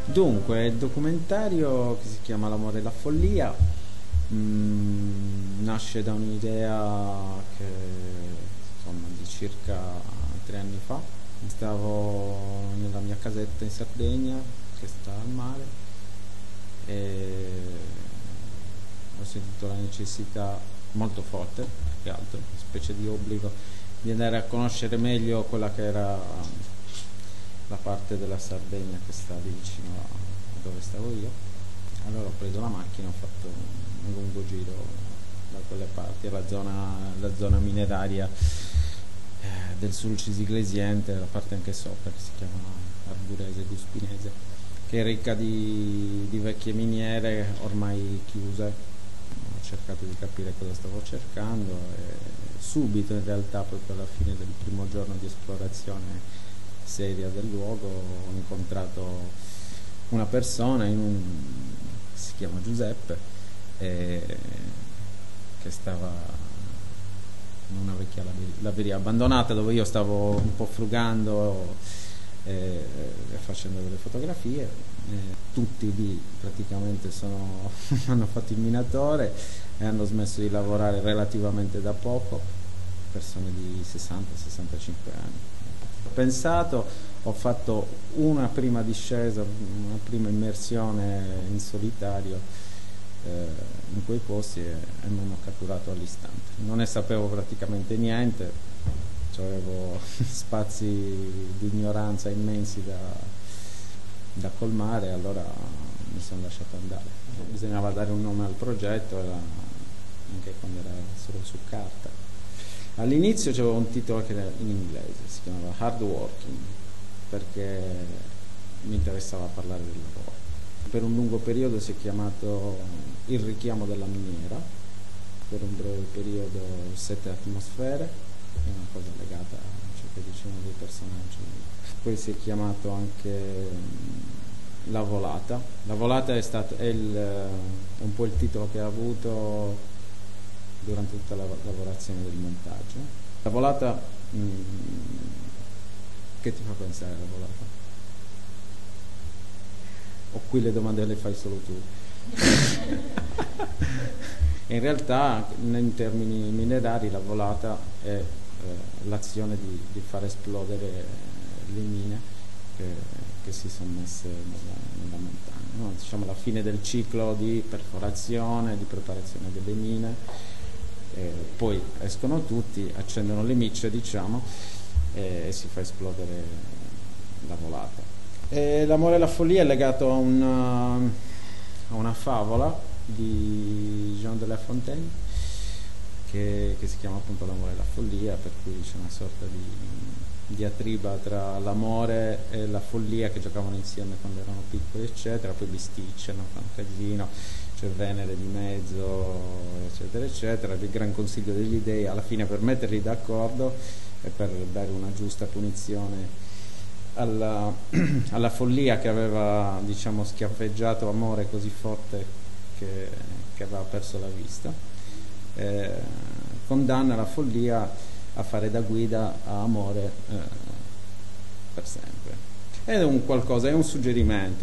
Dunque, il documentario che si chiama L'amore e la follia nasce da un'idea che insomma di circa 3 anni fa. Stavo nella mia casetta in Sardegna, che sta al mare, e ho sentito la necessità molto forte, più che altro, una specie di obbligo, di andare a conoscere meglio quella che era la parte della Sardegna che sta lì vicino a dove stavo io. Allora ho preso la macchina, ho fatto un lungo giro da quelle parti, la zona mineraria del Sulcis Iglesiente, la parte anche sopra che si chiama Arburese Guspinese, che è ricca di vecchie miniere ormai chiuse. Ho cercato di capire cosa stavo cercando e subito, in realtà, proprio alla fine del primo giorno di esplorazione seria del luogo, ho incontrato una persona che si chiama Giuseppe, che stava in una vecchia laveria abbandonata dove io stavo un po' frugando e facendo delle fotografie. Tutti lì praticamente hanno fatto il minatore e hanno smesso di lavorare relativamente da poco, persone di 60-65 anni. Ho pensato, ho fatto una prima discesa, una prima immersione in solitario in quei posti e mi hanno catturato all'istante. Non ne sapevo praticamente niente, avevo spazi di ignoranza immensi da colmare, allora mi sono lasciato andare. Bisognava dare un nome al progetto, anche quando era solo su carta. All'inizio c'avevo un titolo che era in inglese, si chiamava Hard Working, perché mi interessava parlare del lavoro. Per un lungo periodo si è chiamato Il richiamo della miniera, per un breve periodo 7 atmosfere, è una cosa legata a ciò che dicevano dei personaggi. Poi si è chiamato anche La volata. La volata è un po' il titolo che ha avuto durante tutta la lavorazione del montaggio. La volata, che ti fa pensare alla volata? O qui le domande le fai solo tu? In realtà, in termini minerari, la volata è l'azione di far esplodere le mine che si sono messe nella montagna, no? Diciamo la fine del ciclo di perforazione, di preparazione delle mine. Poi escono tutti, accendono le micce, diciamo, e si fa esplodere la volata. L'amore e la follia è legato a una favola di Jean de La Fontaine che si chiama appunto L'amore e la follia, per cui c'è una sorta di diatriba tra l'amore e la follia, che giocavano insieme quando erano piccoli eccetera, poi bisticciano, fanno casino, c'è Venere di mezzo eccetera eccetera. Il gran consiglio degli dei, alla fine, per metterli d'accordo e per dare una giusta punizione alla follia, che aveva, diciamo, schiaffeggiato Amore così forte che aveva perso la vista, condanna la follia a fare da guida a Amore per sempre. Ed è un qualcosa, è un suggerimento,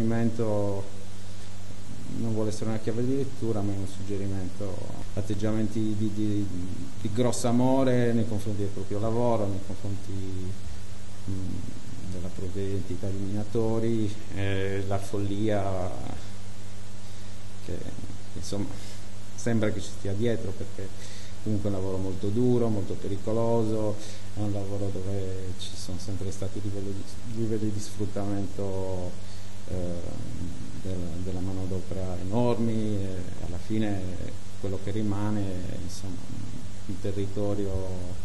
non vuole essere una chiave di lettura, ma è un suggerimento: atteggiamenti di grosso amore nei confronti del proprio lavoro, nei confronti della propria identità di minatori, la follia che insomma sembra che ci stia dietro, perché comunque è un lavoro molto duro, molto pericoloso, è un lavoro dove ci sono sempre stati livelli di sfruttamento della manodopera enormi, e alla fine quello che rimane è, insomma, un territorio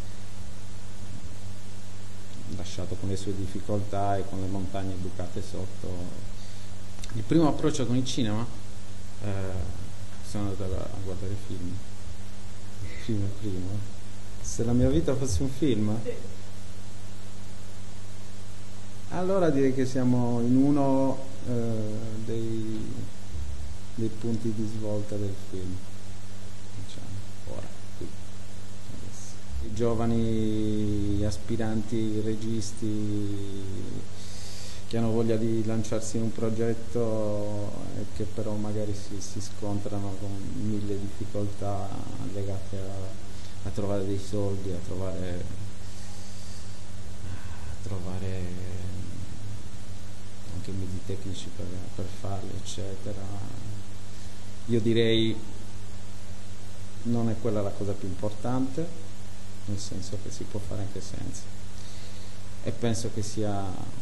lasciato con le sue difficoltà e con le montagne bucate sotto. Il primo approccio con il cinema, sono andato a guardare film. Il film è primo. Se la mia vita fosse un film, allora direi che siamo in uno dei punti di svolta del film, diciamo, ora, qui, adesso. I giovani aspiranti registi che hanno voglia di lanciarsi in un progetto e che però magari si scontrano con mille difficoltà legate a trovare dei soldi, a trovare anche mezzi tecnici per farli, eccetera. Io direi non è quella la cosa più importante, nel senso che si può fare anche senza, e penso che sia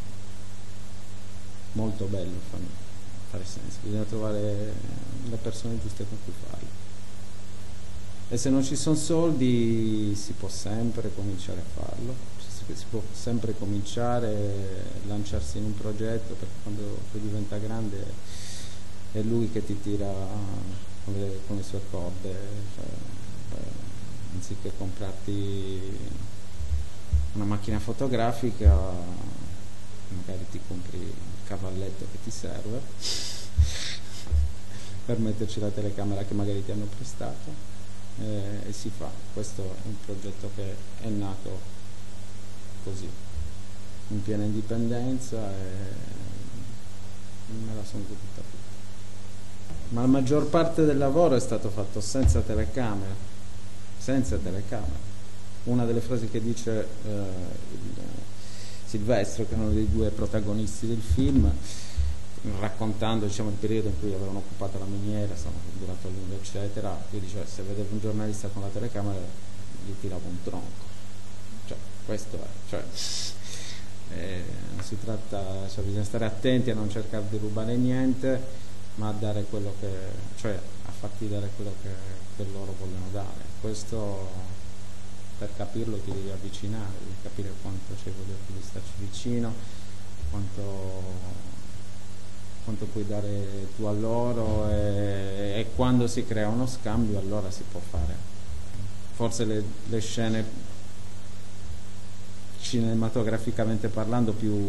molto bello fare senza. Bisogna trovare le persone giuste con cui farlo, e se non ci sono soldi si può sempre cominciare a farlo, si può sempre cominciare, lanciarsi in un progetto, perché quando poi diventa grande è lui che ti tira con le sue corde, cioè, anziché comprarti una macchina fotografica magari ti compri il cavalletto che ti serve per metterci la telecamera che magari ti hanno prestato, e si fa. Questo è un progetto che è nato così, in piena indipendenza, e me la sono goduta tutta. Ma la maggior parte del lavoro è stato fatto senza telecamera. Una delle frasi che dice Silvestro, che è uno dei due protagonisti del film, raccontando, diciamo, il periodo in cui avevano occupato la miniera, stavano durato a lungo, eccetera, lui diceva: se vedevo un giornalista con la telecamera gli tiravo un tronco. Cioè, questo è, non si tratta, cioè, bisogna stare attenti a non cercare di rubare niente, ma a dare quello che, cioè a farti dare quello che loro vogliono dare. Questo, per capirlo, ti devi avvicinare, devi capire quanto c'è voglia di starci vicino, quanto puoi dare tu a loro, e quando si crea uno scambio allora si può fare. Forse le scene cinematograficamente parlando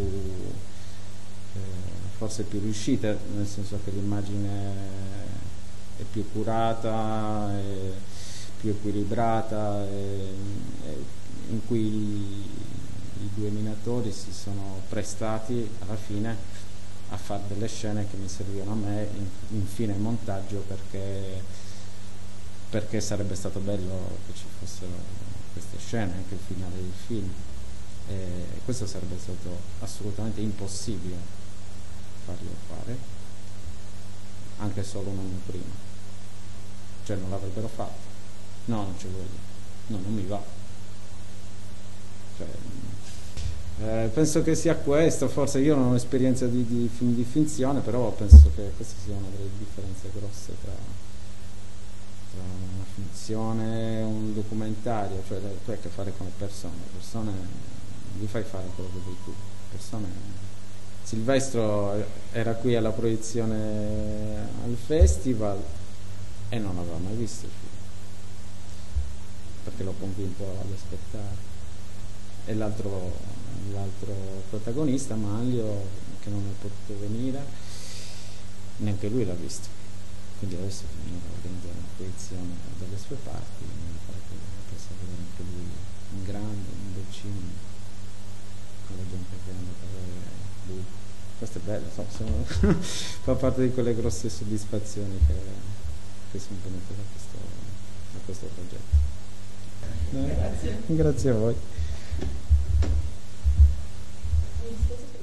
forse più riuscite, nel senso che l'immagine è più curata, è più equilibrata, in cui i due minatori si sono prestati alla fine a fare delle scene che mi servivano a me in fine montaggio, perché sarebbe stato bello che ci fossero queste scene anche il finale del film, e questo sarebbe stato assolutamente impossibile farlo fare anche solo un anno prima, cioè non l'avrebbero fatto. No, non ci voglio, no, non mi va, cioè, penso che sia questo. Forse io non ho esperienza di film di finzione, però penso che questa sia una delle differenze grosse tra una finzione e un documentario. Cioè, tu hai a che fare con le persone gli fai fare quello che vuoi tu. Silvestro era qui alla proiezione al festival e non aveva mai visto il film, perché l'ho convinto ad aspettare, e l'altro protagonista, Manlio, che non è potuto venire, neanche lui l'ha visto, quindi adesso finirà a organizzare una proiezione dalle sue parti, possa vedere anche lui in grande, un bel cinema, con la gente che è andata a vedere lui. Questo è bello, fa parte di quelle grosse soddisfazioni che sono venute da questo progetto. Grazie a voi.